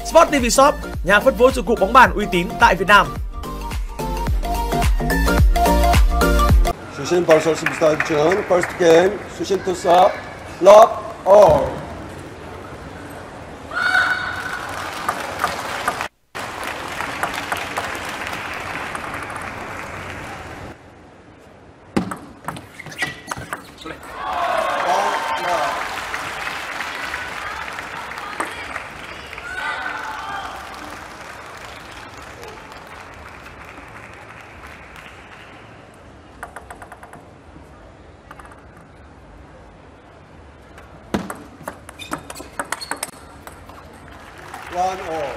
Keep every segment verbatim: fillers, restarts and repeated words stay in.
Sport ti vi Shop, nhà phân phối dụng cụ bóng bàn uy tín tại Việt Nam. 수신 벌써 스타트 중 first game 수신 투서 lock all. One all.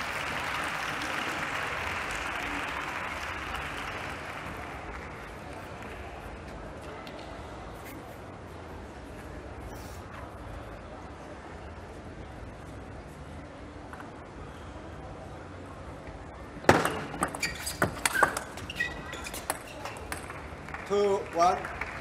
Two, one.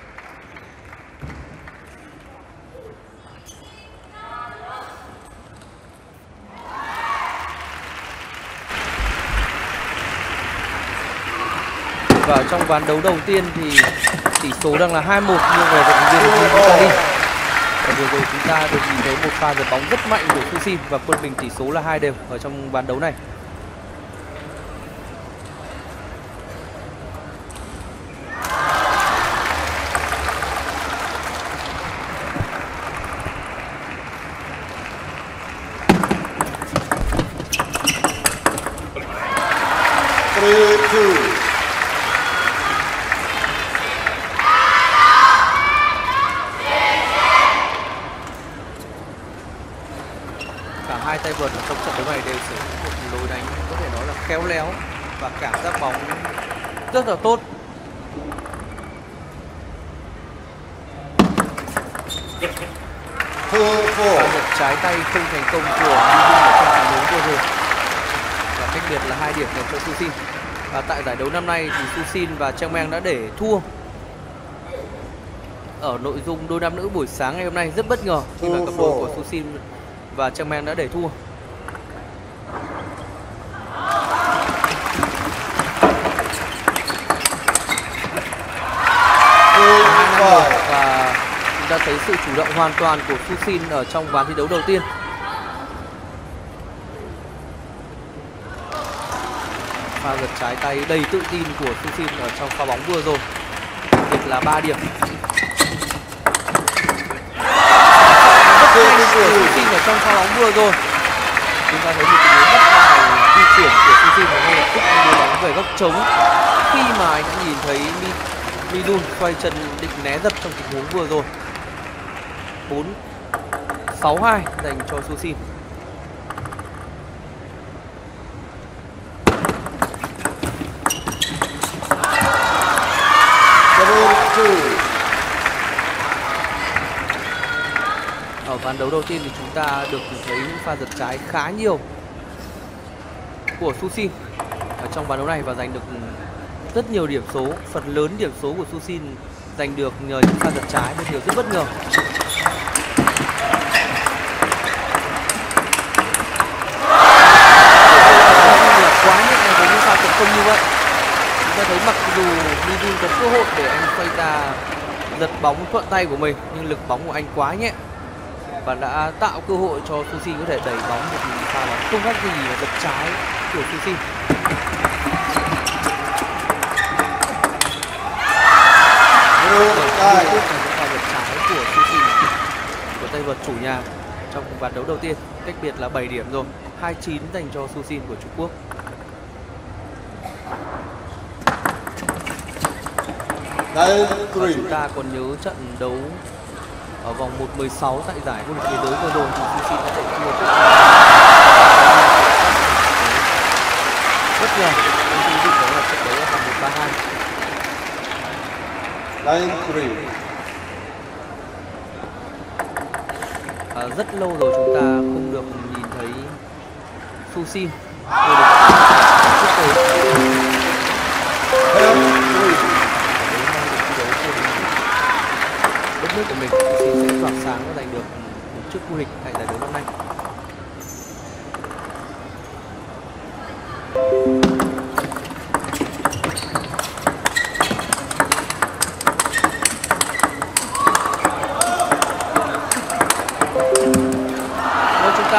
Và trong ván đấu đầu tiên thì tỷ số đang là hai một nhưng về vận động viên chúng ta đi. Và vừa rồi chúng ta được nhìn thấy một pha giật bóng rất mạnh của Susin và quân bình tỷ số là hai đều ở trong ván đấu này. Three, two. Hai tay vợt trong trận đấu này đều sử dụng một lối đánh có thể nói là khéo léo và cảm giác bóng rất là tốt. Pha giật trái tay không thành công của Mizun ở trong trận đấu vừa rồi và cách biệt là hai điểm dành cho Susin. Và tại giải đấu năm nay thì Susin và Chang Meng đã để thua ở nội dung đôi nam nữ buổi sáng ngày hôm nay, rất bất ngờ khi mà cặp đôi của Susin và Chang Meng đã để thua. Và chúng ta thấy sự chủ động hoàn toàn của Susin ở trong ván thi đấu đầu tiên. Pha giật trái tay đầy tự tin của Susin ở trong pha bóng vừa rồi, biệt là ba điểm. Rất hay của Susin ở trong pha bóng vừa rồi. Chúng ta thấy một tình huống bất ngờ di chuyển của Susin và ngay lập tức đưa bóng về góc trống khi mà anh đã nhìn thấy Mizun xoay chân định né giật trong tình huống vừa rồi. Bốn sáu hai dành cho Susin. Ở ván đấu đầu tiên thì chúng ta được thấy những pha giật trái khá nhiều của Susin ở trong ván đấu này và giành được rất nhiều điểm số. Phần lớn điểm số của Susin giành được nhờ những pha giật trái, một điều rất bất ngờ. Quá nhẹ với những pha tấn công như vậy. Chúng ta thấy mặc dù Mizun có cơ hội để anh xoay ra giật bóng thuận tay của mình nhưng lực bóng của anh quá nhẹ và đã tạo cơ hội cho Susin có thể đẩy bóng một pha bóng không khác gì là giật trái của Susin. Đây là những pha giật trái của Susin, của tay vợt chủ nhà trong ván đấu đầu tiên, cách biệt là bảy điểm rồi, hai chín dành cho Susin của Trung Quốc. Và chúng ta còn nhớ trận đấu ở vòng một mười sáu tại giải vô địch thế giới vừa rồi thì Susin đã để thua trước. Bất ngờ, chúng tôi dự đoán là trận đấu ở vòng một ba hai. À, rất lâu rồi chúng ta không được nhìn thấy Susin vô địch quốc tế. Đất nước của mình Susin sẽ tỏa sáng và giành được một chức vô địch tại giải đấu năm nay.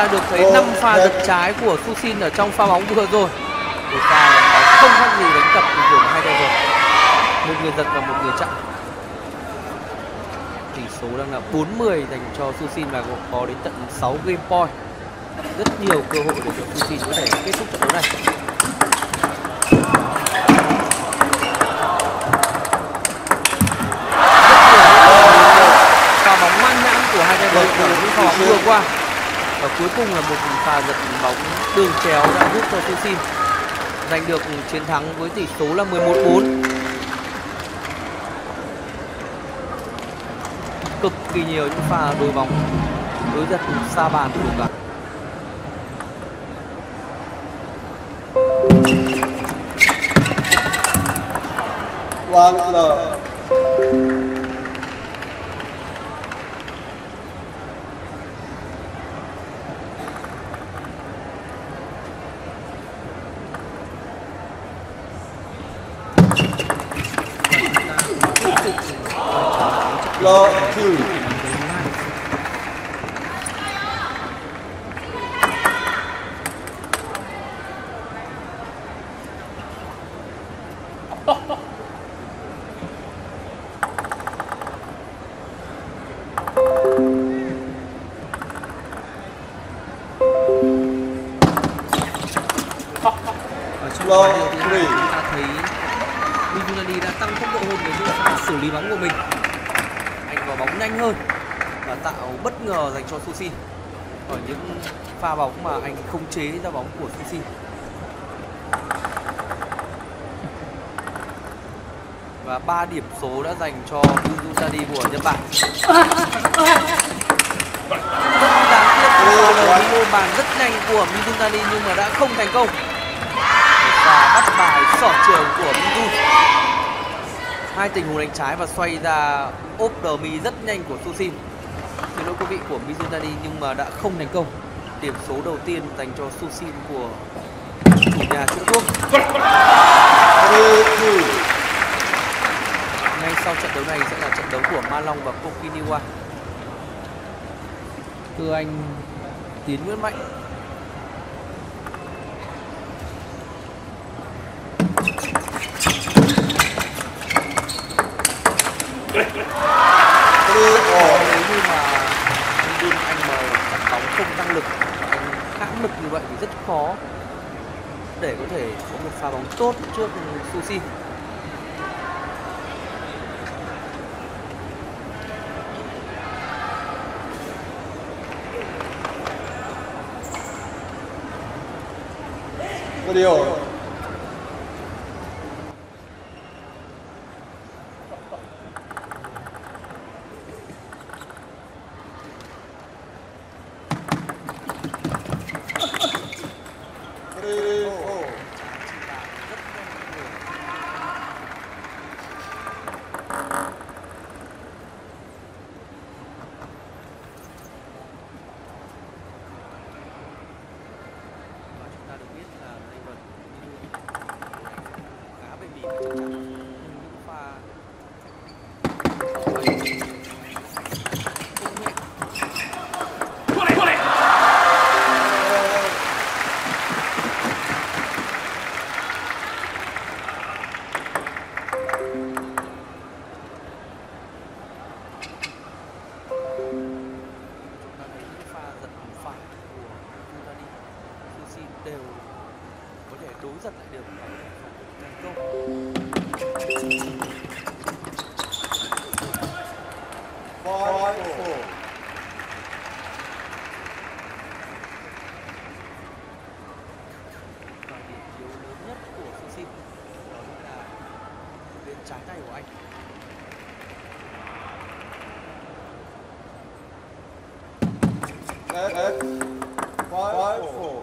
ta được thấy năm pha giật trái của Susin ở trong pha bóng vừa rồi. Một pha bóng không khác gì đánh cặp của hai tay vợt, một người giật và một người chặn. Tỷ số đang là bốn mươi dành cho Susin và có đến tận sáu game point. Rất nhiều cơ hội để cho Susin có thể kết thúc trận đấu này. Pha bóng man nhãn của hai tay vợt ở những pha bóng vừa qua. Và cuối cùng là một pha giật bóng đường chéo đã giúp cho Susin giành được chiến thắng với tỷ số là mười một bốn. Cực kỳ nhiều những pha đối bóng đối giật xa bàn của cả. One love. Love two. Love three. Chúng ta thấy Mizunari đã tăng tốc độ hơn với những pha xử lý bóng của mình. Anh vào bóng nhanh hơn và tạo bất ngờ dành cho Susin ở những pha bóng mà anh không chế ra bóng của Susin. Và ba điểm số đã dành cho Mizunari của Nhật Bản. Rất đáng tiếc là một bàn rất nhanh của Mizunari nhưng mà đã không thành công. Và bắt bài xỏ trường của Mizu. Hai tình huống đánh trái và xoay ra ốp đờ mi rất nhanh của Susin. Xin lỗi quý vị của Mizunari nhưng mà đã không thành công. Điểm số đầu tiên dành cho Susin của chủ nhà Trung Quốc. Ngay sau trận đấu này sẽ là trận đấu của Ma Long và Kokiniwa. Thưa anh Tiến Nguyễn Mạnh. Nếu như mà anh mà chặn bóng không tăng lực, anh hãm lực như vậy thì rất khó để có thể có một pha bóng tốt trước Susin. Video. Đều có thể đối giật lại được và thành công. Và điểm yếu lớn nhất của Susin đó là bên trái tay của anh. Five, four.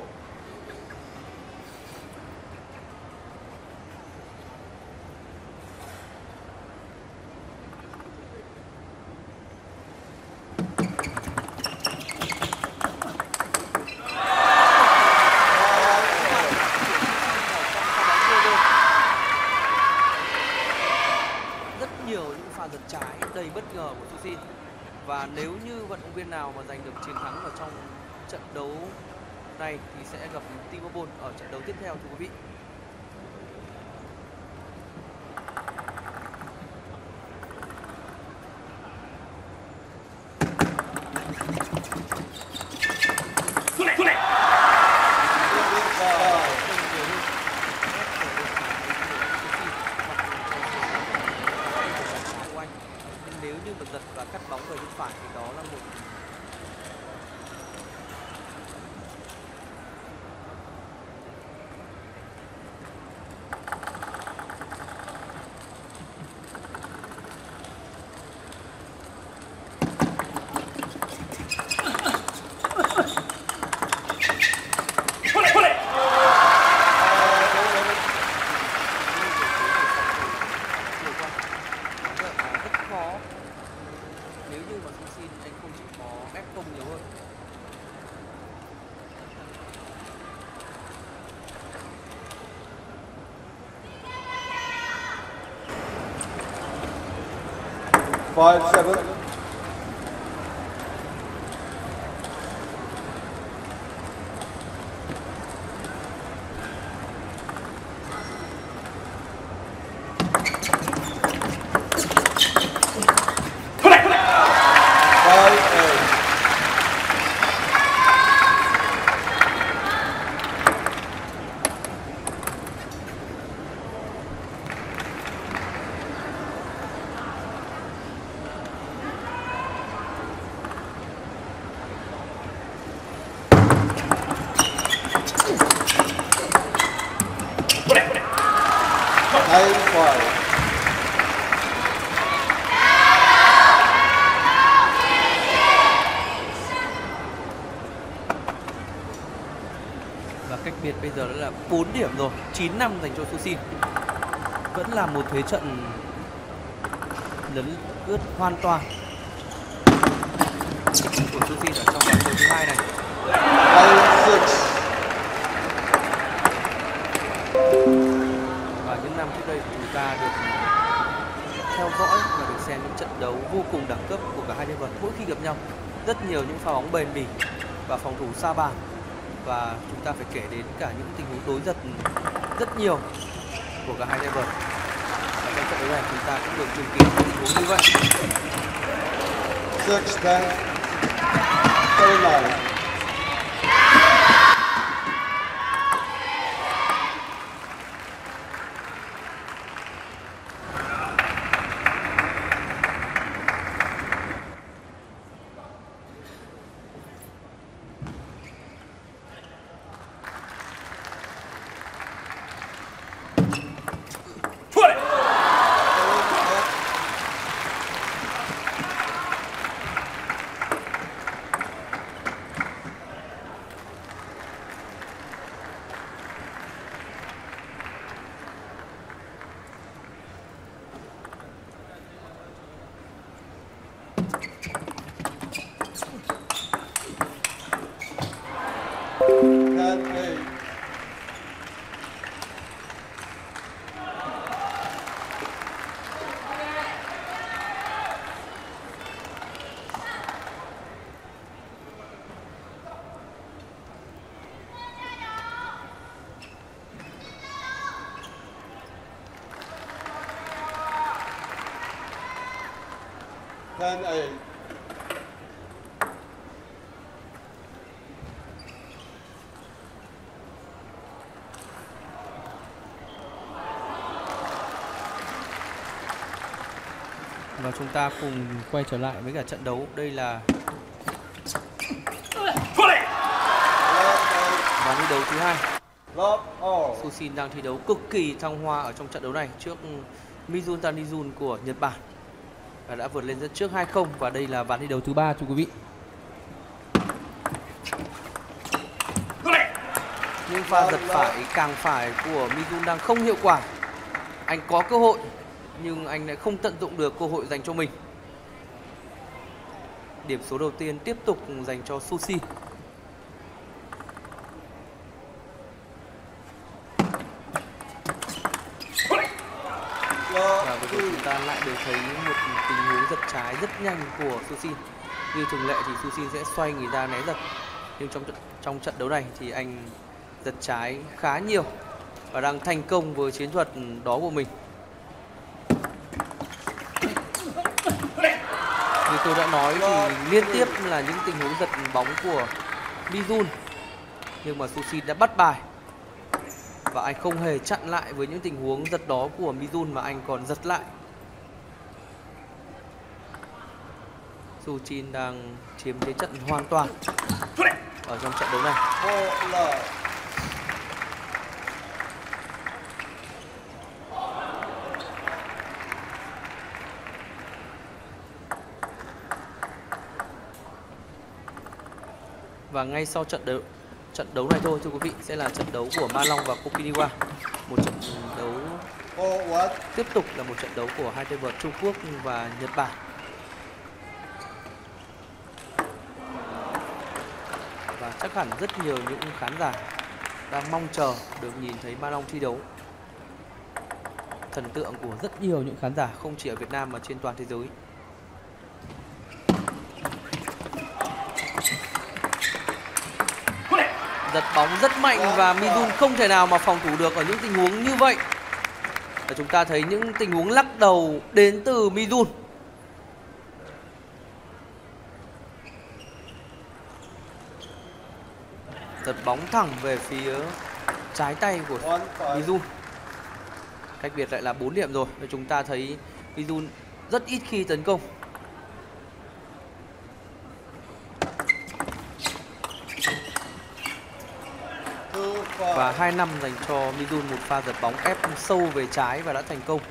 Giật trái đầy bất ngờ của Susin. Và nếu như vận động viên nào mà giành được chiến thắng ở trong trận đấu này thì sẽ gặp T-Mobile ở trận đấu tiếp theo thưa quý vị. Nếu như mà giật và cắt bóng về bên phải thì đó là một five seven. cách biệt bây giờ đã là bốn điểm rồi, chín năm dành cho Sushi. Vẫn là một thế trận lấn ướt hoàn toàn của Sushi ở trong vòng đấu thứ hai này. Và những năm trước đây chúng ta được theo dõi và được xem những trận đấu vô cùng đẳng cấp của cả hai nhân vật. Mỗi khi gặp nhau, rất nhiều những pha bóng bền bỉ và phòng thủ sa bàn. Và chúng ta phải kể đến cả những tình huống đối giật rất nhiều của cả hai nhân vật. Và trong trận đấu này chúng ta cũng được chứng kiến tình huống như vậy. six ten. thirty-nine. ten eight. Và chúng ta cùng quay trở lại với cả trận đấu. Đây là ván thi đấu thứ hai. Sushin đang thi đấu cực kỳ thăng hoa ở trong trận đấu này trước Mizun Tanizun của Nhật Bản và đã vượt lên dẫn trước hai không. Và đây là ván thi đấu thứ ba thưa quý vị. Nhưng pha giật phải càng phải của Mizun đang không hiệu quả. Anh có cơ hội nhưng anh lại không tận dụng được cơ hội dành cho mình. Điểm số đầu tiên tiếp tục dành cho Sushi. Và vừa rồi chúng ta lại được thấy một tình huống giật trái rất nhanh của Sushi. Như thường lệ thì Sushi sẽ xoay người ra né giật. Nhưng trong trong trận đấu này thì anh giật trái khá nhiều và đang thành công với chiến thuật đó của mình. Như tôi đã nói thì liên tiếp là những tình huống giật bóng của Mizun, nhưng mà Susin đã bắt bài và anh không hề chặn lại với những tình huống giật đó của Mizun mà anh còn giật lại. Susin đang chiếm thế trận hoàn toàn ở trong trận đấu này. Và ngay sau trận đấu trận đấu này thôi thưa quý vị sẽ là trận đấu của Ma Long và Okinawa. Một trận đấu tiếp tục là một trận đấu của hai tay vợt Trung Quốc và Nhật Bản. Và chắc hẳn rất nhiều những khán giả đang mong chờ được nhìn thấy Ma Long thi đấu. Thần tượng của rất nhiều những khán giả không chỉ ở Việt Nam mà trên toàn thế giới. Giật bóng rất mạnh và Mizun không thể nào mà phòng thủ được ở những tình huống như vậy. Và chúng ta thấy những tình huống lắc đầu đến từ Mizun. Giật bóng thẳng về phía trái tay của Mizun. Cách biệt lại là bốn điểm rồi. Và chúng ta thấy Mizun rất ít khi tấn công. Và hai năm dành cho Mizun, một pha giật bóng ép sâu về trái và đã thành công.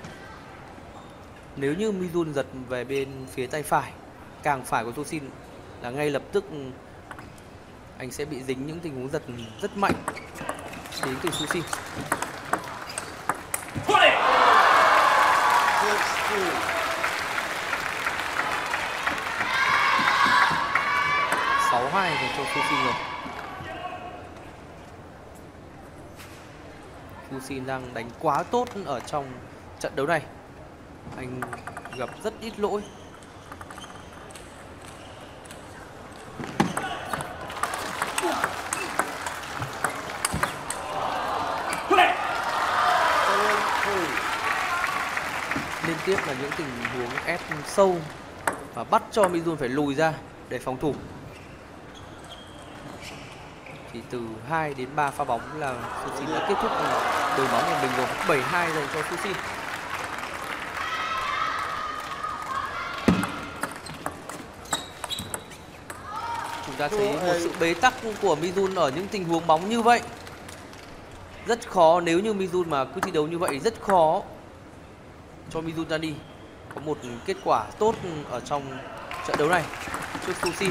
Nếu như Mizun giật về bên phía tay phải, càng phải của Susin, là ngay lập tức anh sẽ bị dính những tình huống giật rất mạnh đến từ Susin. sáu hai dành cho Susin rồi. Susin đang đánh quá tốt ở trong trận đấu này. Anh gặp rất ít lỗi. Liên tiếp là những tình huống ép sâu và bắt cho Mizun phải lùi ra để phòng thủ. Thì từ hai đến ba pha bóng là Susin đã kết thúc đường bóng của mình rồi. bảy hai dành cho Susin. Chúng ta thấy một sự bế tắc của Mizun ở những tình huống bóng như vậy. Rất khó, nếu như Mizun mà cứ thi đấu như vậy rất khó cho Mizun ra đi có một kết quả tốt ở trong trận đấu này trước Susin.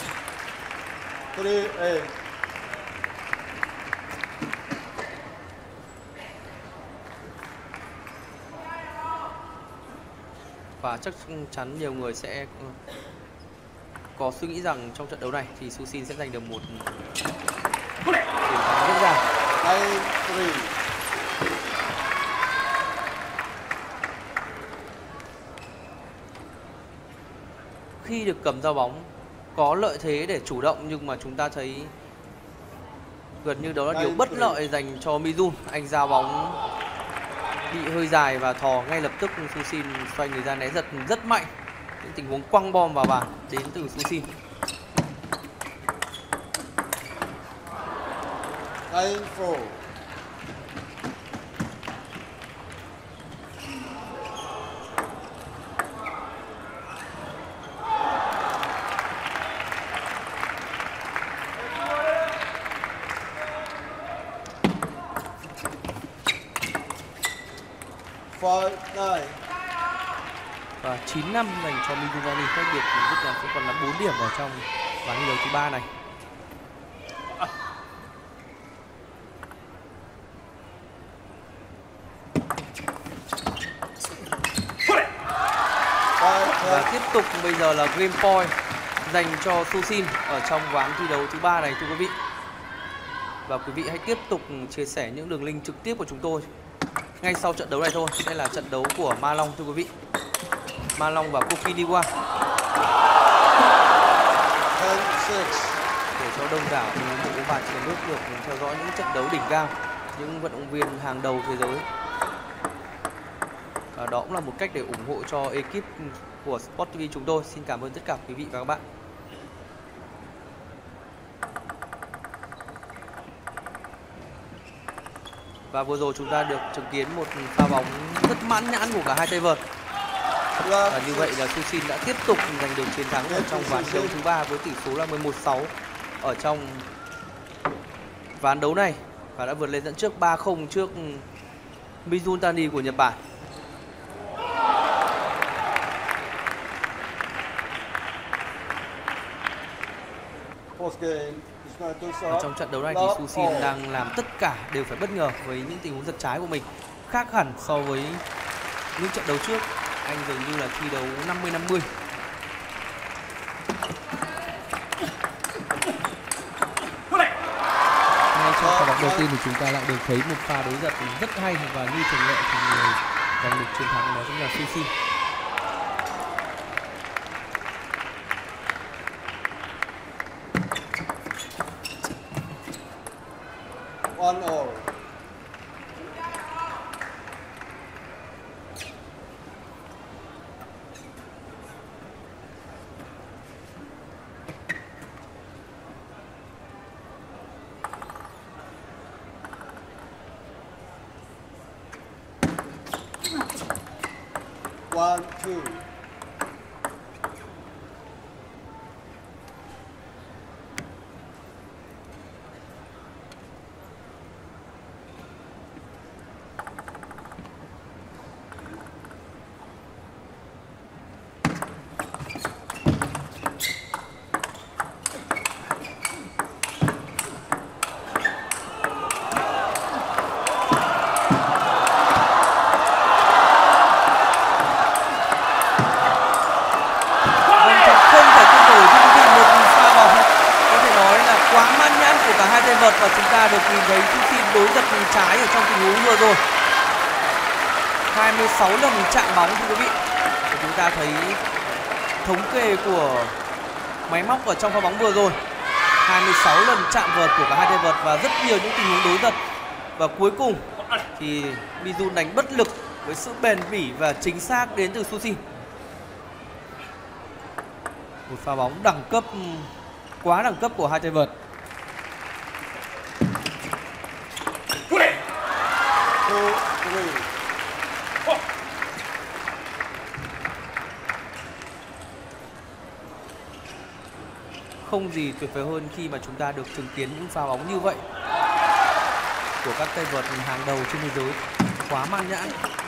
Và chắc chắn nhiều người sẽ có suy nghĩ rằng trong trận đấu này thì Susin sẽ giành được một chiến thắng dễ dàng. Khi được cầm giao bóng có lợi thế để chủ động, nhưng mà chúng ta thấy gần như đó là điều bất lợi dành cho Mizun. Anh giao bóng bị hơi dài và thò ngay lập tức Susin xoay người ra né giật rất mạnh. Những tình huống quăng bom vào bàn đến từ Susin. Và chín năm dành cho Mizunani, cách biệt rất là sẽ còn là bốn điểm ở trong ván thi đấu thứ ba này. Và tiếp tục bây giờ là game point dành cho Susin ở trong ván thi đấu thứ ba này thưa quý vị. Và quý vị hãy tiếp tục chia sẻ những đường link trực tiếp của chúng tôi. Ngay sau trận đấu này thôi sẽ là trận đấu của Ma Long thưa quý vị. Ma Long và Okinawa. để cho đông đảo người mộ và trên nước được theo dõi những trận đấu đỉnh cao, những vận động viên hàng đầu thế giới. Và đó cũng là một cách để ủng hộ cho ekip của Sport ti vi chúng tôi. Xin cảm ơn tất cả quý vị và các bạn. Và vừa rồi chúng ta được chứng kiến một pha bóng rất mãn nhãn của cả hai tay vợt. Và như vậy là Susin đã tiếp tục giành được chiến thắng ở trong ván đấu thứ ba với tỷ số là mười một sáu ở trong ván đấu này và đã vượt lên dẫn trước ba không trước Mizutani của Nhật Bản. Ở trong trận đấu này thì Susin đang làm tất cả đều phải bất ngờ với những tình huống giật trái của mình, khác hẳn so với những trận đấu trước. Anh dường như là thi đấu năm mươi năm mươi. Ngay trong pha bóng đầu tiên thì chúng ta lại được thấy một pha đối giật rất hay, và như thường lệ thì người giành được chiến thắng đó chính là Susin. One all. One, two. Và chúng ta được nhìn thấy Susin đối giật trái ở trong tình huống vừa rồi. hai mươi sáu lần chạm bóng thưa quý vị. Và chúng ta thấy thống kê của máy móc ở trong pha bóng vừa rồi. hai mươi sáu lần chạm vợt của cả hai tay vợt và rất nhiều những tình huống đối giật. Và cuối cùng thì Mizu đánh bất lực với sự bền bỉ và chính xác đến từ Susin. Một pha bóng đẳng cấp, quá đẳng cấp của hai tay vợt. Không gì tuyệt vời hơn khi mà chúng ta được chứng kiến những pha bóng như vậy của các tay vợt hàng đầu trên thế giới, quá mãn nhãn.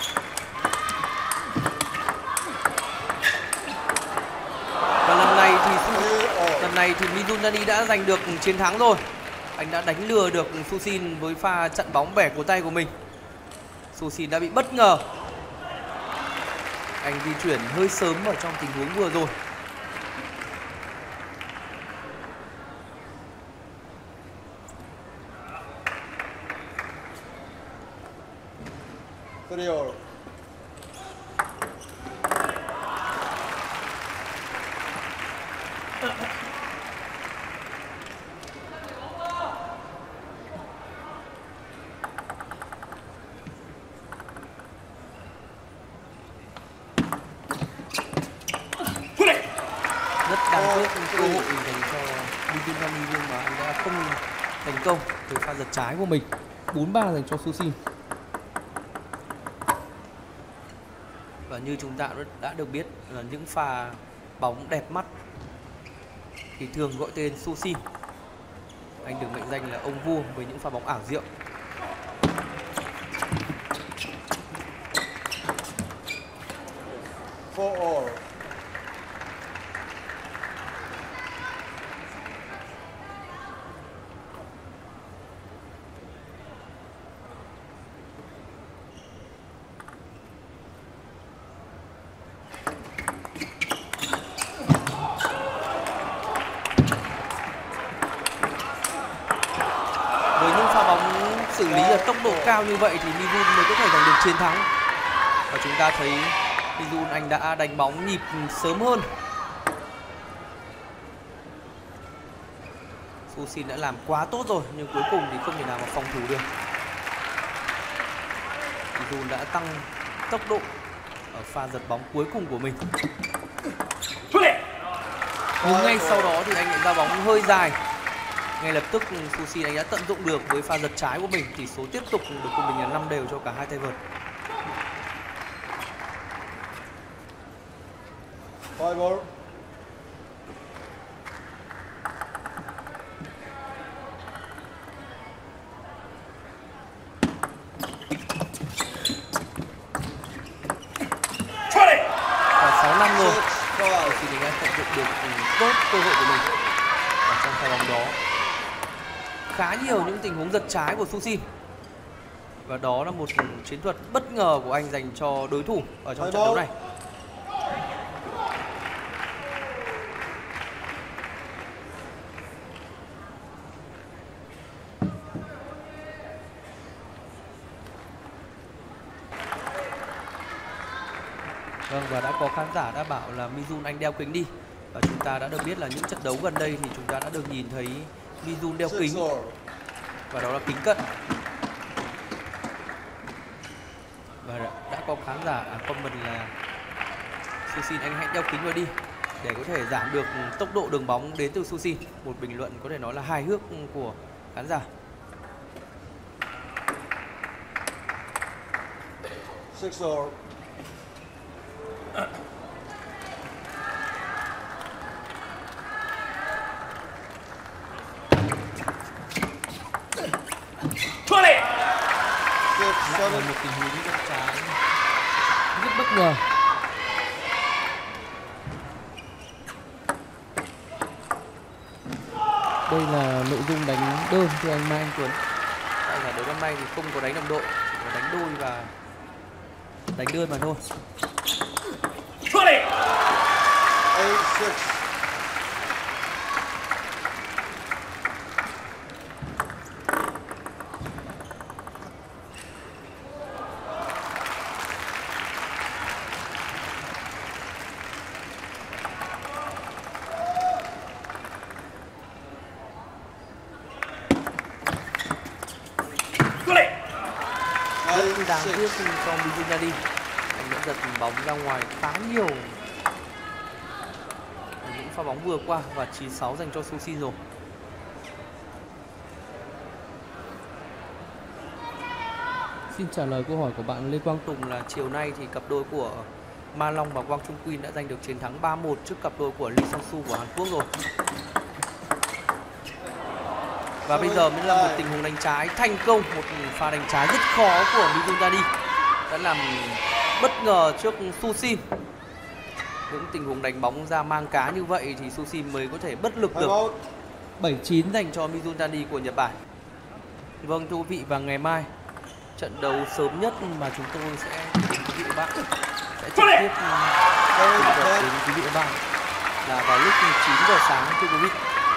Và lần này thì lần này thì Mizutani đã giành được chiến thắng rồi. Anh đã đánh lừa được Susin với pha chặn bóng bẻ cổ tay của mình. Susin đã bị bất ngờ. Anh di chuyển hơi sớm ở trong tình huống vừa rồi. Three. Rất đáng tiếc cơ hội dành cho Mizutani nhưng mà anh đã không thành công từ pha giật trái của mình. bốn ba dành cho Susin. Và như chúng ta đã được biết là những pha bóng đẹp mắt thì thường gọi tên Susin. Anh được mệnh danh là ông vua với những pha bóng ảo diệu. Four all. Xử lý ở tốc độ cao như vậy thì Mizun mới có thể giành được chiến thắng. Và chúng ta thấy Mizun anh đã đánh bóng nhịp sớm hơn. Susin đã làm quá tốt rồi nhưng cuối cùng thì không thể nào mà phòng thủ được. Mizun đã tăng tốc độ ở pha giật bóng cuối cùng của mình. Nhưng ngay sau đó thì anh nhận ra bóng hơi dài. Ngay lập tức Susin anh đã tận dụng được với pha giật trái của mình. Tỷ số tiếp tục được cùng mình là năm đều cho cả hai tay vợt. Five ball. Và sáu năm rồi thì mình đã tận dụng được tốt cơ hội của mình ở trong pha bóng đó. Khá nhiều những tình huống giật trái của Susin. Và đó là một chiến thuật bất ngờ của anh dành cho đối thủ ở trong trận đấu này. Vâng, và đã có khán giả đã bảo là Mizun anh đeo kính đi. Và chúng ta đã được biết là những trận đấu gần đây thì chúng ta đã được nhìn thấy Mizun đeo kính. Và đó là kính cận. Và đã có khán giả comment là Susin anh hãy đeo kính vào đi để có thể giảm được tốc độ đường bóng đến từ Susin. Một bình luận có thể nói là hài hước của khán giả. Six all. Là một tình huống giật trái rất bất ngờ. Đây là nội dung đánh đơn thưa anh Mai Anh Tuấn. Tại giải đấu năm nay thì không có đánh đồng đội, chỉ có đánh đôi và đánh đơn mà thôi. Eight six. Rất đáng tiếc cho Mizun ra đi. Anh đã giật bóng ra ngoài khá nhiều những pha bóng vừa qua và chín sáu dành cho Susin rồi. Xin trả lời câu hỏi của bạn Lê Quang Tùng. Tùng là chiều nay thì cặp đôi của Ma Long và Quang Trung Quyên đã giành được chiến thắng ba một trước cặp đôi của Lee Sang Su của Hàn Quốc rồi. Và bây giờ mới là một tình huống đánh trái thành công, một pha đánh trái rất khó của Mizun ra đi đã làm bất ngờ trước Susin. Những tình huống đánh bóng ra mang cá như vậy thì Susin mới có thể bất lực được. Bảy chín dành cho Mizun Dani của Nhật Bản. Vâng thưa quý vị, và ngày mai trận đấu sớm nhất mà chúng tôi sẽ đến quý vị và bạn sẽ trực tiếp đến quý vị và bạn là vào lúc chín giờ sáng thưa quý vị.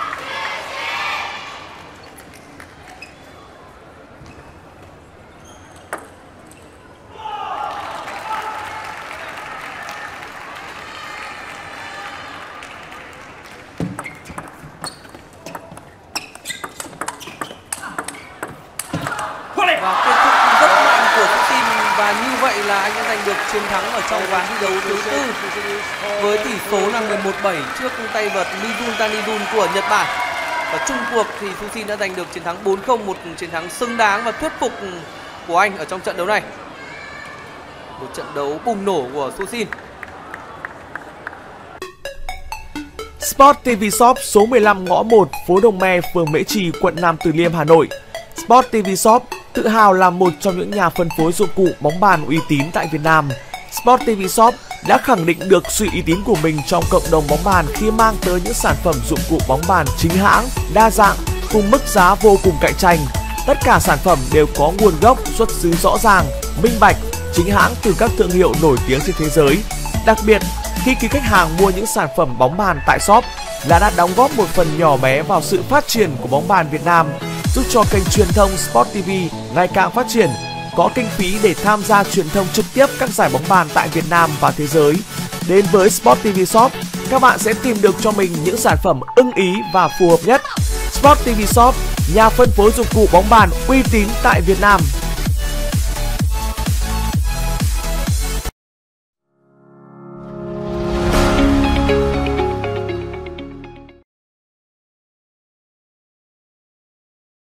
Và kết thúc rất mạnh của Susin và như vậy là anh đã giành được chiến thắng ở trong ván thi đấu thứ tư với tỷ số là mười một bảy trước tay vợt Mizun Danijun của Nhật Bản. Và chung cuộc thì Susin đã giành được chiến thắng bốn không, một chiến thắng xứng đáng và thuyết phục của anh ở trong trận đấu này. Một trận đấu bùng nổ của Susin. Sport ti vi Shop số mười lăm ngõ một, phố Đồng Me, phường Mễ Trì, quận Nam Từ Liêm, Hà Nội. Sport ti vi Shop tự hào là một trong những nhà phân phối dụng cụ bóng bàn uy tín tại Việt Nam. Sport ti vi Shop đã khẳng định được sự uy tín của mình trong cộng đồng bóng bàn khi mang tới những sản phẩm dụng cụ bóng bàn chính hãng, đa dạng cùng mức giá vô cùng cạnh tranh. Tất cả sản phẩm đều có nguồn gốc xuất xứ rõ ràng, minh bạch, chính hãng từ các thương hiệu nổi tiếng trên thế giới. Đặc biệt, khi quý khách hàng mua những sản phẩm bóng bàn tại shop là đã đóng góp một phần nhỏ bé vào sự phát triển của bóng bàn Việt Nam, giúp cho kênh truyền thông Sport ti vi ngày càng phát triển, có kinh phí để tham gia truyền thông trực tiếp các giải bóng bàn tại Việt Nam và thế giới. Đến với Sport ti vi Shop, các bạn sẽ tìm được cho mình những sản phẩm ưng ý và phù hợp nhất. Sport ti vi Shop, nhà phân phối dụng cụ bóng bàn uy tín tại Việt Nam.